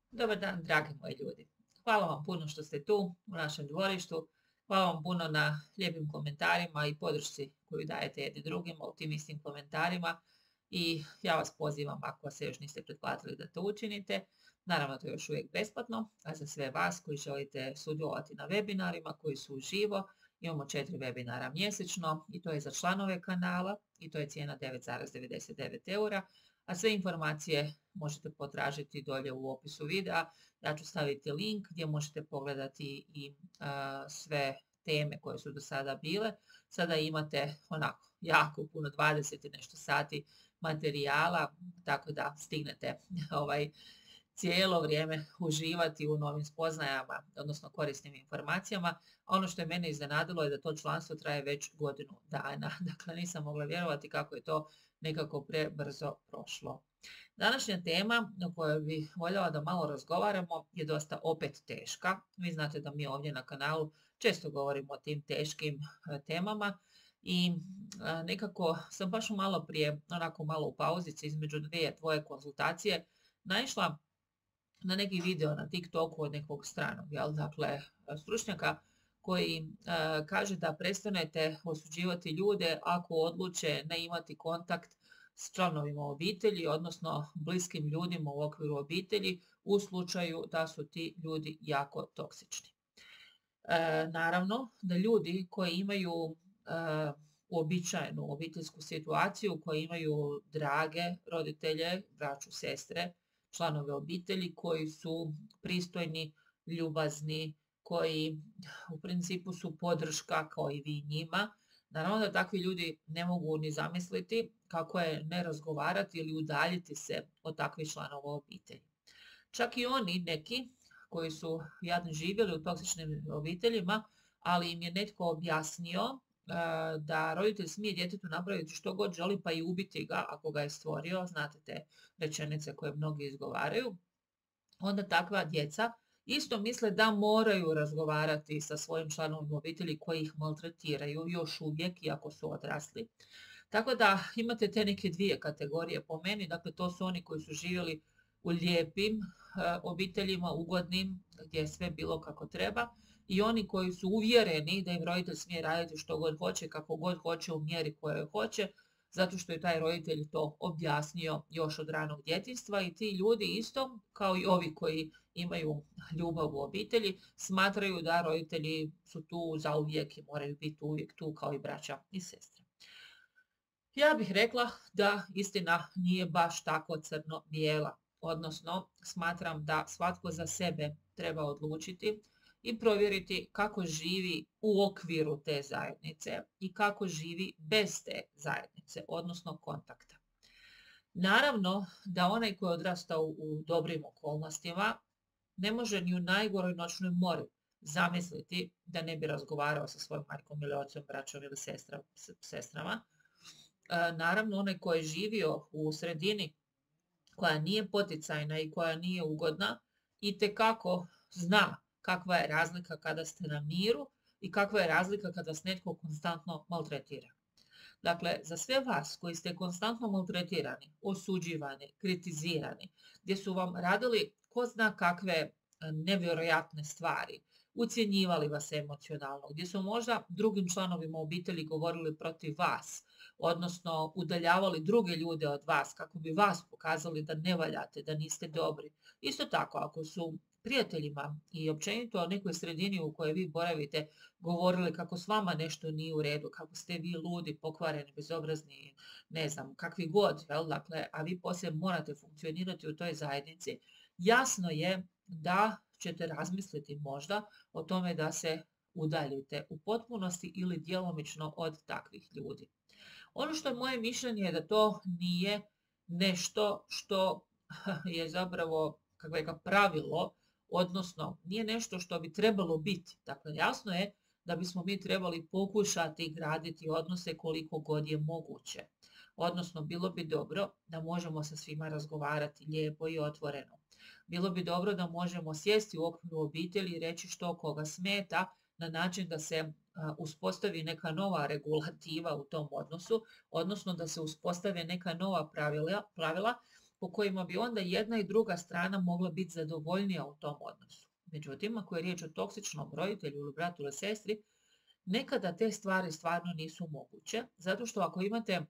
Dobar dan, dragi moji ljudi. Hvala vam puno što ste tu u našem dvorištu. Hvala vam puno na lijepim komentarima i podršci koju dajete jedni drugima u tim istim komentarima. I ja vas pozivam, ako se još niste pretplatili, da to učinite. Naravno, to je još uvijek besplatno, a za sve vas koji želite sudjelovati na webinarima koji su uživo, imamo 4 webinara mjesečno i to je za članove kanala i to je cijena 9,99 eura. A sve informacije možete potražiti dolje u opisu videa. Ja ću staviti link gdje možete pogledati i sve teme koje su do sada bile. Sada imate onako jako puno, 20 i nešto sati materijala, tako da stignete cijelo vrijeme uživati u novim spoznajama, odnosno korisnim informacijama. A ono što je mene iznenadilo je da to članstvo traje već godinu dana. Dakle, nisam mogla vjerovati kako je to nekako prebrzo prošlo. Današnja tema o kojoj bih voljela da malo razgovaramo je dosta opet teška. Vi znate da mi ovdje na kanalu često govorimo o tim teškim temama i nekako sam baš malo prije, onako malo u pauzici između dvoje konzultacije, naišla na neki video na TikToku od nekog stranog, dakle, stručnjaka koji kaže da prestanete osuđivati ljude ako odluče ne imati kontakt s članovima obitelji, odnosno bliskim ljudima u okviru obitelji u slučaju da su ti ljudi jako toksični. Naravno da ljudi koji imaju uobičajenu obiteljsku situaciju, koji imaju drage roditelje, braću, sestre, članove obitelji koji su pristojni, ljubazni, koji u principu su podrška kao i vi njima. Naravno da takvi ljudi ne mogu ni zamisliti kako je ne razgovarati ili udaljiti se od takvih članova obitelji. Čak i oni neki koji su jadno živjeli u toksičnim obiteljima, ali im je netko objasnio da roditelj smije djetetu napraviti što god želi pa i ubiti ga ako ga je stvorio, znate te rečenice koje mnogi izgovaraju, onda takva djeca isto misle da moraju razgovarati sa svojim članovima obitelji koji ih maltretiraju još uvijek, iako su odrasli. Tako da imate te neke dvije kategorije po meni, dakle to su oni koji su živjeli u lijepim obiteljima, ugodnim, gdje je sve bilo kako treba, i oni koji su uvjereni da im roditelj smije raditi što god hoće, kako god hoće, u mjeri kojoj hoće, zato što je taj roditelj to objasnio još od ranog djetinjstva, i ti ljudi isto, kao i ovi koji imaju ljubav u obitelji, smatraju da roditelji su tu zauvijek i moraju biti uvijek tu kao i braća i sestre. Ja bih rekla da istina nije baš tako crno-bijela, odnosno smatram da svatko za sebe treba odlučiti i provjeriti kako živi u okviru te zajednice i kako živi bez te zajednice, odnosno kontakta. Naravno da onaj koji je odrastao u dobrim okolnostima ne može ni u najgoroj noćnoj mori zamisliti da ne bi razgovarao sa svojom majkom ili ocem, braćom ili sestrama. Naravno, onaj koji je živio u sredini koja nije poticajna i koja nije ugodna itekako zna kakva je razlika kada ste na miru i kakva je razlika kada vas netko konstantno maltretira. Dakle, za sve vas koji ste konstantno maltretirani, osuđivani, kritizirani, gdje su vam radili ko zna kakve nevjerojatne stvari, ucjenjivali vas emocionalno, gdje su možda drugim članovima obitelji govorili protiv vas, odnosno udaljavali druge ljude od vas kako bi vas pokazali da ne valjate, da niste dobri. Isto tako, ako su prijateljima i općenito o nekoj sredini u kojoj vi boravite govorili kako s vama nešto nije u redu, kako ste vi ludi, pokvareni, bezobrazni, ne znam, kakvi god, dakle, a vi poslije morate funkcionirati u toj zajednici, jasno je da ćete razmisliti možda o tome da se udaljite u potpunosti ili djelomično od takvih ljudi. Ono što je moje mišljenje je da to nije nešto što je zapravo pravilo, odnosno nije nešto što bi trebalo biti. Dakle, jasno je da bismo mi trebali pokušati graditi odnose koliko god je moguće. Odnosno, bilo bi dobro da možemo sa svima razgovarati lijepo i otvoreno. Bilo bi dobro da možemo sjesti u okviru obitelji i reći što koga smeta, na način da se uspostavi neka nova regulativa u tom odnosu, odnosno da se uspostave neka nova pravila po kojima bi onda jedna i druga strana mogla biti zadovoljnija u tom odnosu. Međutim, ako je riječ o toksičnom roditelju ili bratu ili sestri, nekada te stvari stvarno nisu moguće, zato što ako imate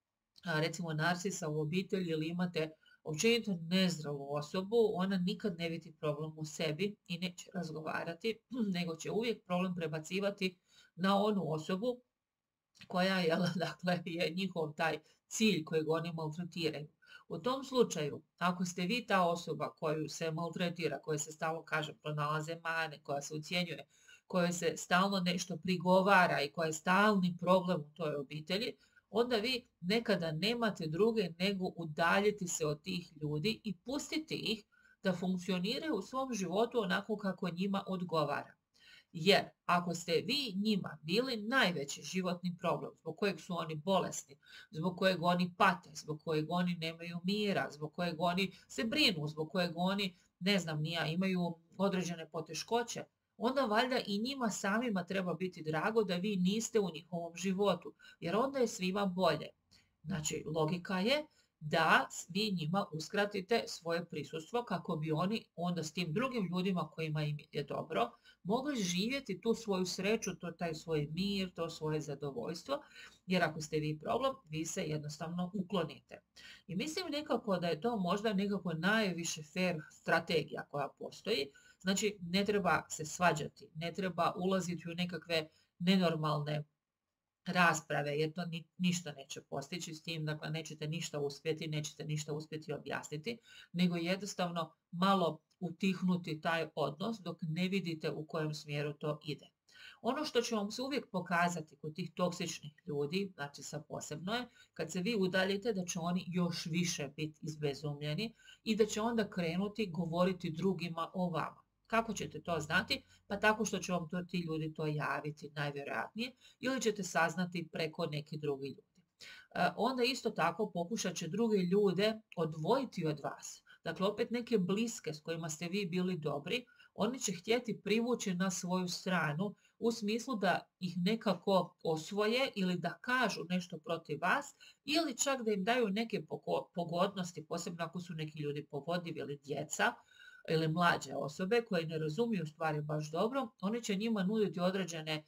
recimo narsisa u obitelji ili imate općenito nezdravu osobu, ona nikad ne vidi problem u sebi i neće razgovarati, nego će uvijek problem prebacivati na onu osobu koja je, dakle, je njihov taj cilj kojeg oni maltretiraju. U tom slučaju, ako ste vi ta osoba koju se maltretira, koja se stalno, kažem, pronalaze mane, koja se ucjenjuje, kojoj se stalno nešto prigovara i koja je stalni problem u toj obitelji, onda vi nekada nemate druge nego udaljiti se od tih ljudi i pustiti ih da funkcioniraju u svom životu onako kako njima odgovara. Jer ako ste vi njima bili najveći životni problem zbog kojeg su oni bolesni, zbog kojeg oni pate, zbog kojeg oni nemaju mira, zbog kojeg oni se brinu, zbog kojeg oni, ne znam ni ja, imaju određene poteškoće, onda valjda i njima samima treba biti drago da vi niste u njihovom životu, jer onda je svima bolje. Znači, logika je da vi njima uskratite svoje prisustvo kako bi oni onda s tim drugim ljudima kojima im je dobro mogli živjeti tu svoju sreću, taj svoj mir, to svoje zadovoljstvo, jer ako ste vi problem, vi se jednostavno uklonite. I mislim nekako da je to možda nekako najviše fair strategija koja postoji. Znači, ne treba se svađati, ne treba ulaziti u nekakve nenormalne rasprave, jer to ništa neće postići s tim, dakle nećete ništa uspjeti objasniti, nego jednostavno malo utihnuti taj odnos dok ne vidite u kojem smjeru to ide. Ono što će vam se uvijek pokazati kod tih toksičnih ljudi, znači sa posebno je, kad se vi udaljite da će oni još više biti izbezumljeni i da će onda krenuti govoriti drugima o vama. Kako ćete to znati? Pa tako što će vam ti ljudi to javiti najvjerojatnije ili ćete saznati preko neki drugi ljudi. Onda isto tako pokušat će druge ljude odvojiti od vas. Dakle, opet neke bliske s kojima ste vi bili dobri, oni će htjeti privući na svoju stranu u smislu da ih nekako osvoje ili da kažu nešto protiv vas ili čak da im daju neke pogodnosti, posebno ako su neki ljudi pogodljivi ili djeca, ili mlađe osobe koje ne razumiju stvari baš dobro, oni će njima nuditi određene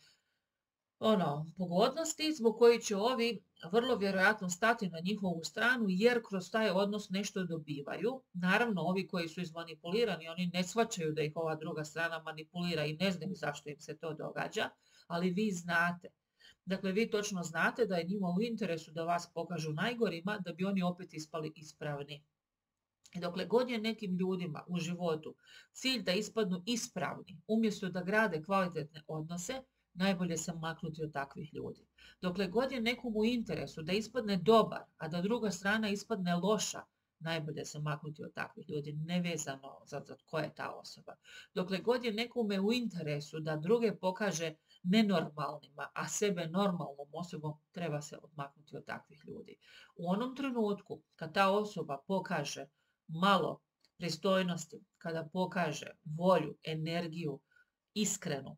pogodnosti zbog koji će ovi vrlo vjerojatno stati na njihovu stranu jer kroz taj odnos nešto dobivaju. Naravno, ovi koji su izmanipulirani, oni ne shvaćaju da ih ova druga strana manipulira i ne znaju zašto im se to događa, ali vi znate. Dakle, vi točno znate da je njima u interesu da vas pokažu najgorima, da bi oni opet ispali ispravni. I dokle god je nekim ljudima u životu cilj da ispadnu ispravni, umjesto da grade kvalitetne odnose, najbolje se maknuti od takvih ljudi. Dokle god je nekom u interesu da ispadne dobar, a da druga strana ispadne loša, najbolje se maknuti od takvih ljudi, nevezano za ko je ta osoba. Dokle god je nekome u interesu da druge pokaže nenormalnima, a sebe normalnom osobom, treba se odmaknuti od takvih ljudi. U onom trenutku kad ta osoba pokaže malo pristojnosti, kada pokaže volju, energiju, iskrenu,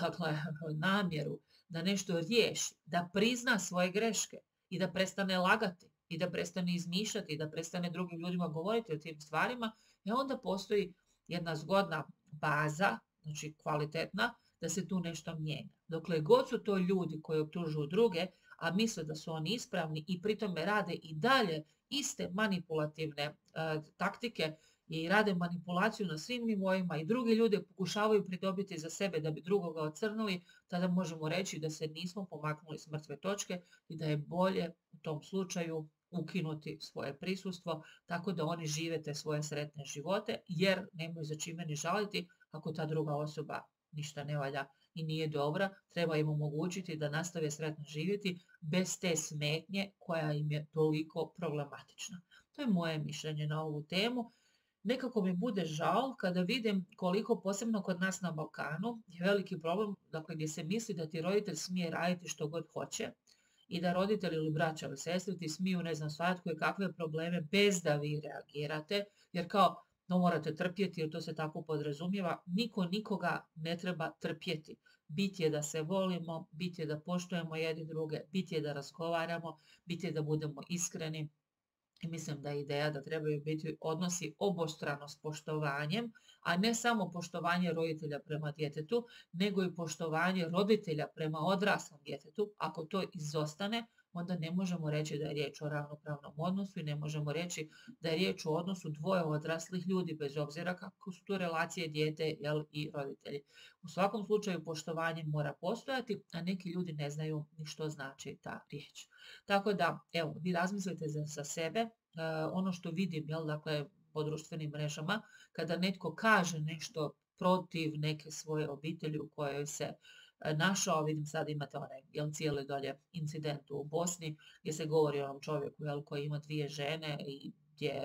namjeru da nešto riješi, da prizna svoje greške i da prestane lagati i da prestane izmišljati i da prestane drugim ljudima govoriti o tim stvarima, onda postoji jedna zgodna baza, znači kvalitetna, da se tu nešto mijenja. Dokle god su to ljudi koji optužuju druge, a misle da su oni ispravni i pritome rade i dalje iste manipulativne taktike i rade manipulaciju na svim nivoima i drugi ljude pokušavaju pridobiti za sebe da bi drugoga ocrnili, tada možemo reći da se nismo pomaknuli s mrtve točke i da je bolje u tom slučaju ukinuti svoje prisustvo tako da oni žive te svoje sretne živote jer nemaju za čime ni žaliti ako ta druga osoba ništa ne valja i nije dobra, treba im omogućiti da nastave sretno živjeti bez te smetnje koja im je toliko problematična. To je moje mišljenje na ovu temu. Nekako mi bude žal kada vidim koliko, posebno kod nas na Balkanu, je veliki problem, dakle, gdje se misli da ti roditelj smije raditi što god hoće i da roditelj ili braća ili sestri ti smiju, ne znam, shvatiti koje kakve probleme bez da vi reagirate, jer kao no morate trpjeti jer to se tako podrazumijeva. Niko nikoga ne treba trpjeti. Bit je da se volimo, bit je da poštujemo jedni druge, bit je da razgovaramo, bit je da budemo iskreni I mislim da je ideja da trebaju biti odnosi obostrano s poštovanjem, a ne samo poštovanje roditelja prema djetetu, nego i poštovanje roditelja prema odraslom djetetu. Ako to izostane, onda ne možemo reći da je riječ o ravnopravnom odnosu i ne možemo reći da je riječ o odnosu dvoje odraslih ljudi, bez obzira kako su tu relacije dijete i roditelji. U svakom slučaju poštovanje mora postojati, a neki ljudi ne znaju ni što znači ta riječ. Tako da, evo, vi razmislite za sebe. Ono što vidim, dakle, po društvenim mrežama, kada netko kaže nešto protiv neke svoje obitelji u kojoj se našao, vidim sad imate onaj, cijeli dolje incident u Bosni, gdje se govori o onom čovjeku, koji ima 2 žene i gdje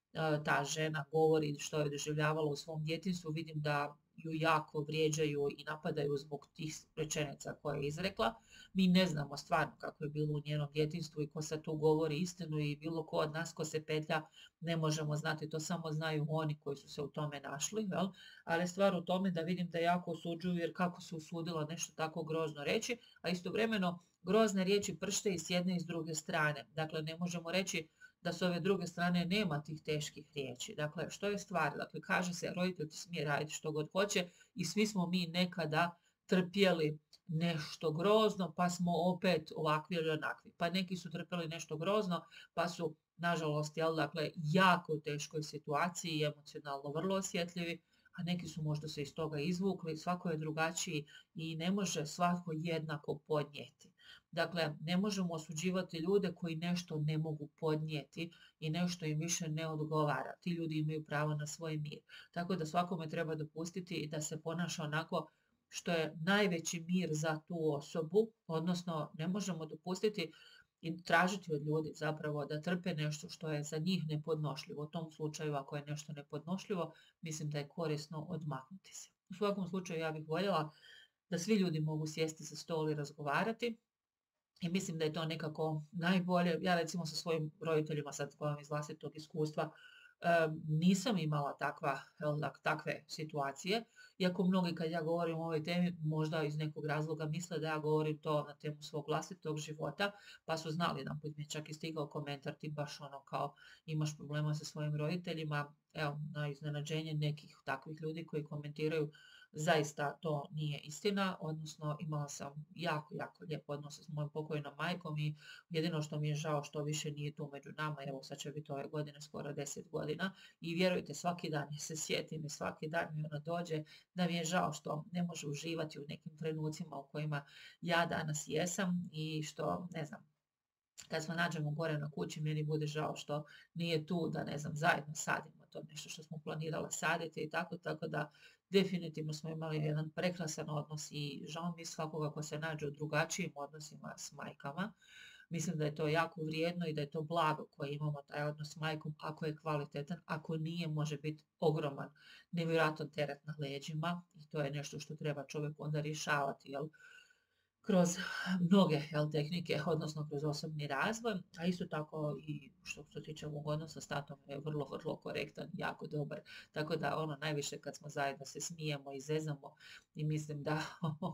ta žena govori što je doživljavala u svom djetinjstvu, vidim da ju jako vrijeđaju i napadaju zbog tih rečenica koje je izrekla. Mi ne znamo stvarno kako je bilo u njenom djetinjstvu i ko se tu govori istinu i bilo ko od nas ko se petlja, ne možemo znati, to samo znaju oni koji su se u tome našli, ali stvar u tome da vidim da jako osuđuju jer kako se usudila nešto tako grozno reći, a istovremeno grozne riječi pršte i s jedne i s druge strane. Dakle, ne možemo reći da s ove druge strane nema tih teških riječi. Dakle, što je stvar? Dakle, kaže se, roditelj smije raditi što god hoće i svi smo mi nekada trpjeli nešto grozno, pa smo opet ovakvi ili onakvi. Pa neki su trpjeli nešto grozno, pa su, nažalost, dakle, jako u teškoj situaciji i emocionalno vrlo osjetljivi, a neki su možda se iz toga izvukli, svako je drugačiji i ne može svatko jednako podnijeti. Dakle, ne možemo osuđivati ljude koji nešto ne mogu podnijeti i nešto im više ne odgovara. Ti ljudi imaju pravo na svoj mir. Tako da svakome treba dopustiti i da se ponaša onako što je najveći mir za tu osobu, odnosno ne možemo dopustiti i tražiti od ljudi zapravo da trpe nešto što je za njih nepodnošljivo. U tom slučaju, ako je nešto nepodnošljivo, mislim da je korisno odmaknuti se. U svakom slučaju ja bih voljela da svi ljudi mogu sjesti za stol i razgovarati. I mislim da je to nekako najbolje. Ja recimo sa svojim roditeljima, sad govorim iz vlastitog iskustva, nisam imala takve situacije, iako mnogi kad ja govorim o ovoj temi možda iz nekog razloga misle da ja govorim to na temu svog vlastitog života, pa su znali, jedanput mi je čak i stigao komentar ti baš kao imaš problema sa svojim roditeljima, evo, na iznenađenje nekih takvih ljudi koji komentiraju. Zaista to nije istina, odnosno imala sam jako, jako lijep odnos s mojom pokojnom majkom i jedino što mi je žao što više nije tu među nama, evo sad će biti ove godine skoro 10 godina i vjerujte svaki dan je se sjetim i svaki dan mi ona dođe da mi je žao što ne može uživati u nekim trenucima u kojima ja danas jesam i što, ne znam, kad smo nađemo gore na kući, meni bude žao što nije tu da, ne znam, zajedno sadimo to nešto što smo planirala saditi i tako da definitivno smo imali jedan prekrasan odnos i žao mi svakoga ko se nađe u drugačijim odnosima s majkama. Mislim da je to jako vrijedno i da je to blago koje imamo, taj odnos s majkom, ako je kvalitetan, ako nije, može biti ogroman, nevjerojatan teret na leđima i to je nešto što treba čovjek onda rješavati, kroz mnoge tehnike, odnosno kroz osobni razvoj, a isto tako i što se tiče ovog odnosa s tatom je vrlo, vrlo korektan, jako dobar. Tako da najviše kad smo zajedno se smijemo i zezamo i mislim da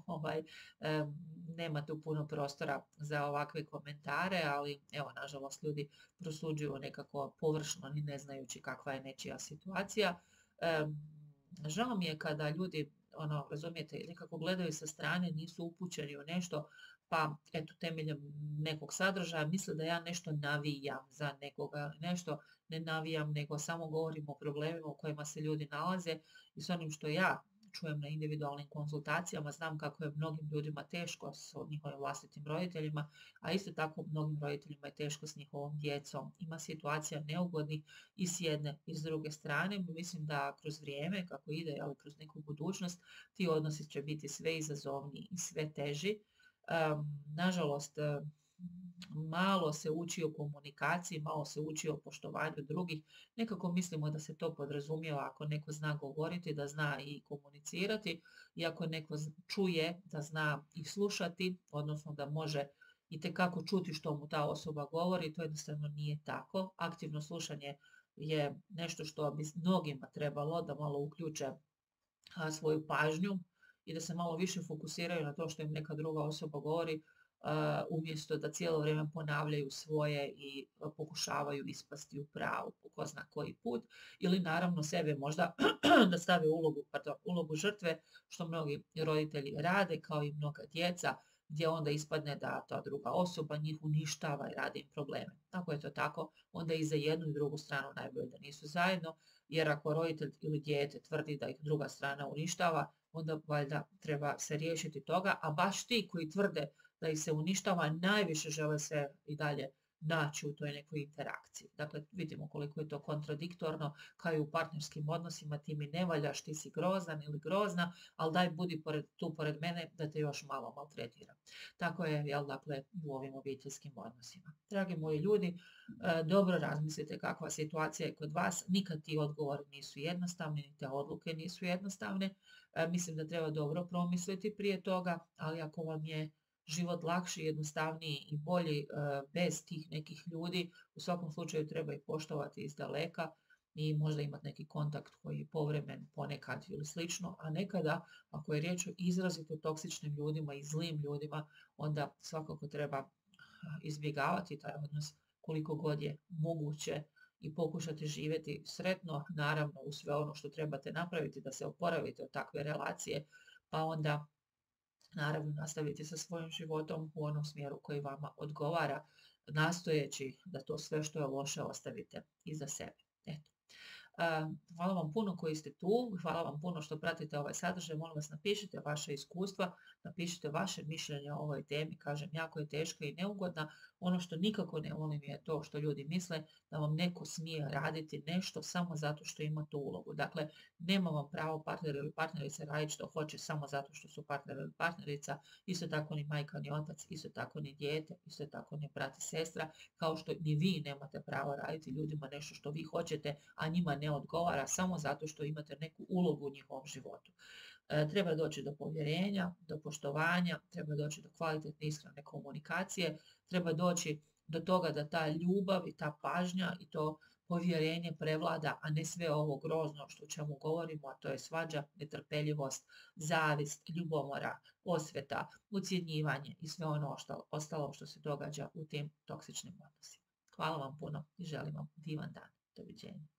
nema tu puno prostora za ovakve komentare, ali evo, nažalost, ljudi prosuđuju nekako površno ni ne znajući kakva je nečija situacija. Žao mi je kada ljudi razumijete, nekako gledaju sa strane, nisu upućeni u nešto, pa eto, temeljem nekog sadržaja misle da ja nešto navijam za nekoga, nešto ne navijam, nego samo govorim o problemima u kojima se ljudi nalaze i s onim što ja čujem na individualnim konzultacijama, znam kako je mnogim ljudima teško s njihovim vlastitim roditeljima, a isto tako mnogim roditeljima je teško s njihovom djecom. Ima situacija neugodnih i s jedne i s druge strane. Mislim da kroz vrijeme, kako ide, ali kroz neku budućnost, ti odnosi će biti sve izazovniji i sve teži. Nažalost, malo se uči o komunikaciji, malo se uči o poštovanju drugih. Nekako mislimo da se to podrazumijeva ako neko zna govoriti, da zna i komunicirati i ako neko čuje da zna i slušati, odnosno da može itekako čuti što mu ta osoba govori, to jednostavno nije tako. Aktivno slušanje je nešto što bi mnogima trebalo da malo uključe svoju pažnju i da se malo više fokusiraju na to što im neka druga osoba govori, umjesto da cijelo vrijeme ponavljaju svoje i pokušavaju ispasti u pravu po ko zna koji put, ili naravno sebe možda da stave u ulogu žrtve, što mnogi roditelji rade, kao i mnoga djeca, gdje onda ispadne da ta druga osoba njih uništava i radi im probleme. Ako je to tako, onda i za jednu i drugu stranu najbolje da nisu zajedno, jer ako roditelj ili dijete tvrdi da ih druga strana uništava, onda valjda treba se riješiti toga, a baš ti koji tvrde da ih se uništava najviše žele se i dalje naći u toj nekoj interakciji. Dakle, vidimo koliko je to kontradiktorno, kao i u partnerskim odnosima, ti mi ne valjaš, ti si grozan ili grozna, ali daj budi tu pored mene da te još malo maltretira. Tako je, dakle, u ovim obiteljskim odnosima. Dragi moji ljudi, dobro razmislite kakva situacija je kod vas. Nikad ti odgovori nisu jednostavni, ni te odluke nisu jednostavne. Mislim da treba dobro promisliti prije toga, ali ako vam je život lakši, jednostavniji i bolji bez tih nekih ljudi, u svakom slučaju treba ih poštovati iz daleka i možda imati neki kontakt koji je povremen ponekad ili slično, a nekada, ako je riječ o izrazito toksičnim ljudima i zlim ljudima, onda svakako treba izbjegavati taj odnos koliko god je moguće i pokušati živjeti sretno, naravno uz sve ono što trebate napraviti da se oporavite od takve relacije, pa onda naravno nastaviti sa svojim životom u onom smjeru koji vama odgovara, nastojeći da to sve što je loše ostavite iza sebe. Eto. Hvala vam puno koji ste tu, hvala vam puno što pratite ovaj sadržaj, molim vas napišite vaše iskustva, napišite vaše mišljenje o ovoj temi, kažem, jako je teška i neugodna. Ono što nikako ne volim je to što ljudi misle da vam neko smije raditi nešto samo zato što ima tu ulogu. Dakle, nema vam pravo partner ili partnerica raditi što hoće samo zato što su partner ili partnerica, isto tako ni majka ni otac, isto tako ni dijete, isto tako ni brat i sestra, kao što ni vi nemate pravo raditi ljudima nešto što vi hoćete, a njima ne odgovara samo zato što imate neku ulogu u njihovom životu. Treba doći do povjerenja, do poštovanja, treba doći do kvalitetne iskrene komunikacije, treba doći do toga da ta ljubav i ta pažnja i to povjerenje prevlada, a ne sve ovo grozno što o čemu govorimo, a to je svađa, netrpeljivost, zavist, ljubomora, osveta, ucjenjivanje i sve ono ostalo što se događa u tim toksičnim odnosima. Hvala vam puno i želim vam divan dan. Doviđenja.